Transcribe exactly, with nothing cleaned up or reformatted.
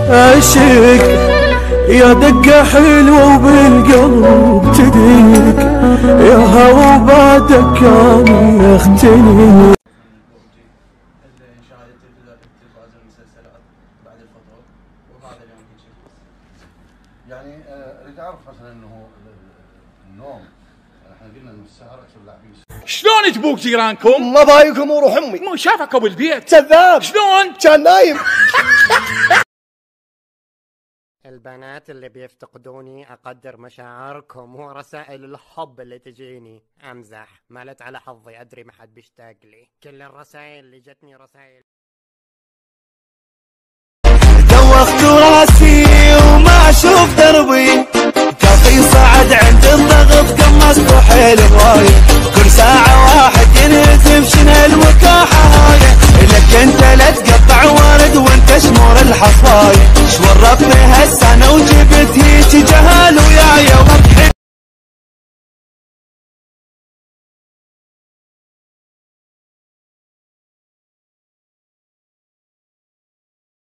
عشق يا دقة حلوة وبالقلب تديك، يا هوا بعدك كان يختني. شهادة التلفاز والمسلسلات بعد الفطور وبعد اليوم كل شيء. يعني اريد اعرف مثلا انه النوم، احنا قلنا انه السهر اكثر لاعبين. شلون تبوك جيرانكم؟ ما ضايقهم وروح امي. مو شافك ابو البيت. كذاب. شلون؟ كان نايم. البنات اللي بيفتقدوني أقدر مشاعركم ورسائل الحب اللي تجيني. أمزح، مالت على حظي، أدري ما حد بيشتاق لي. كل الرسائل اللي جتني رسائل. دوخت راسي وما أشوف دربي، كافي صعد عند الضغط قمصت حيل هواي، كل ساعة واحد ينهزم شنو الوكاحة هاي، لك انت لا تقطع ورد وانت شمور الحصاي.